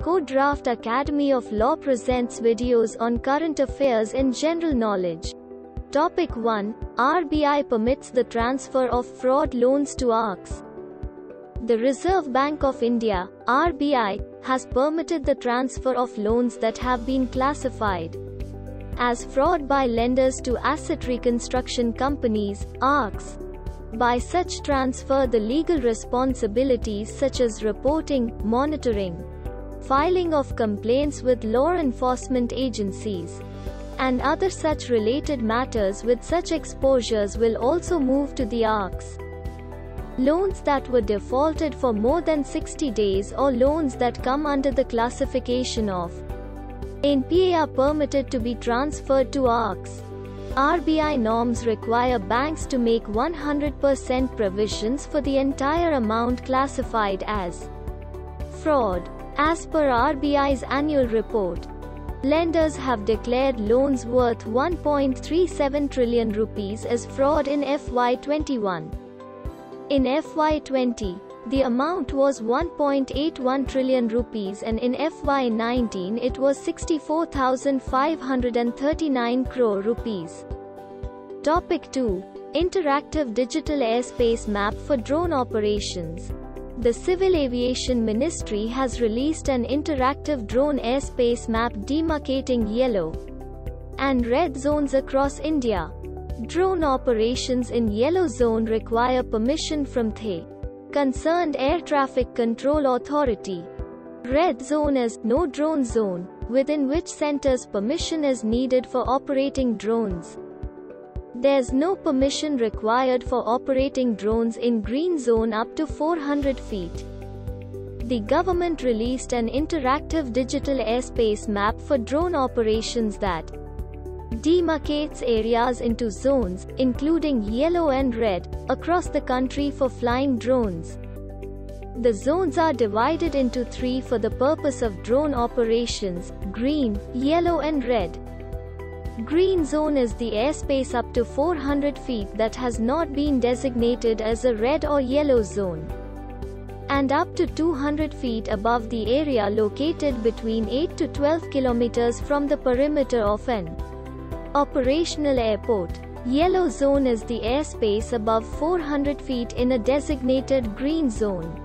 Co-Draft Academy of Law presents videos on current affairs and general knowledge. Topic 1. RBI permits the transfer of fraud loans to ARCs. The Reserve Bank of India, RBI, has permitted the transfer of loans that have been classified as fraud by lenders to asset reconstruction companies, ARCs. By such transfer, the legal responsibilities such as reporting, monitoring, filing of complaints with law enforcement agencies, and other such related matters with such exposures will also move to the ARCs. Loans that were defaulted for more than 60 days or loans that come under the classification of NPA are permitted to be transferred to ARCs. RBI norms require banks to make 100% provisions for the entire amount classified as fraud. As per RBI's annual report, lenders have declared loans worth 1.37 trillion rupees as fraud in FY21. In FY20, the amount was 1.81 trillion rupees and in FY19 it was 64,539 crore rupees. Topic 2. Interactive Digital Airspace Map for Drone Operations. The Civil Aviation Ministry has released an interactive drone airspace map demarcating yellow and red zones across India. Drone operations in yellow zone require permission from the concerned Air Traffic Control Authority. Red zone is no drone zone, within which centers permission is needed for operating drones. There's no permission required for operating drones in green zone up to 400 feet. The government released an interactive digital airspace map for drone operations that demarcates areas into zones, including yellow and red, across the country for flying drones. The zones are divided into 3 for the purpose of drone operations: green, yellow and red. Green zone is the airspace up to 400 feet that has not been designated as a red or yellow zone, and up to 200 feet above the area located between 8 to 12 kilometers from the perimeter of an operational airport. Yellow zone is the airspace above 400 feet in a designated green zone.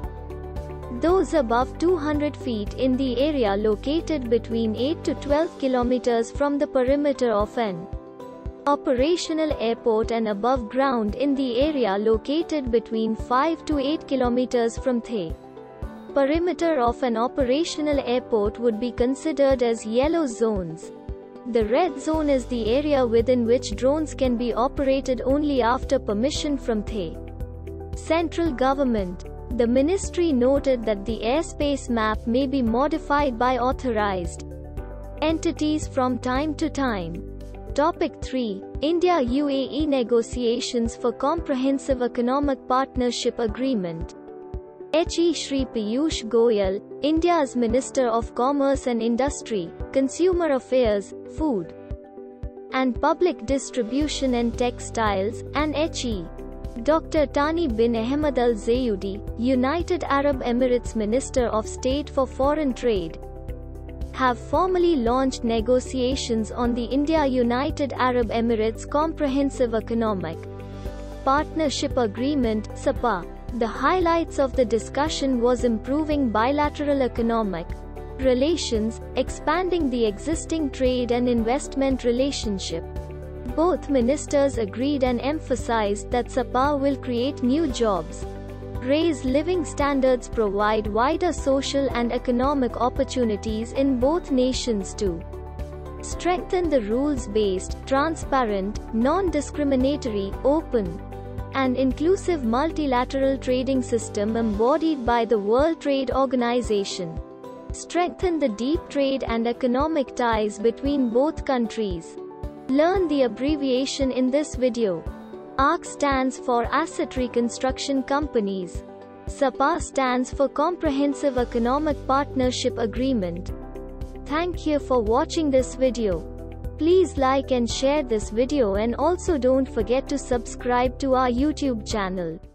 Those above 200 feet in the area located between 8 to 12 kilometers from the perimeter of an operational airport and above ground in the area located between 5 to 8 kilometers from the perimeter of an operational airport would be considered as yellow zones. The red zone is the area within which drones can be operated only after permission from the central government. The ministry noted that the airspace map may be modified by authorized entities from time to time. Topic 3. India-UAE negotiations for Comprehensive Economic Partnership Agreement. HE Shri Piyush Goyal, India's Minister of Commerce and Industry, Consumer Affairs, Food and Public Distribution and Textiles, and HE Dr. Thani bin Ahmed Al Zayudi, United Arab Emirates Minister of State for Foreign Trade, have formally launched negotiations on the India-United Arab Emirates Comprehensive Economic Partnership Agreement, SEPA. The highlights of the discussion was improving bilateral economic relations, expanding the existing trade and investment relationship. Both ministers agreed and emphasized that SEPA will create new jobs, raise living standards, provide wider social and economic opportunities in both nations to strengthen the rules-based, transparent, non-discriminatory, open, and inclusive multilateral trading system embodied by the World Trade Organization, strengthen the deep trade and economic ties between both countries. Learn the abbreviation in this video. ARC stands for Asset Reconstruction Companies. SEPA stands for Comprehensive Economic Partnership Agreement. Thank you for watching this video. Please like and share this video and also don't forget to subscribe to our YouTube channel.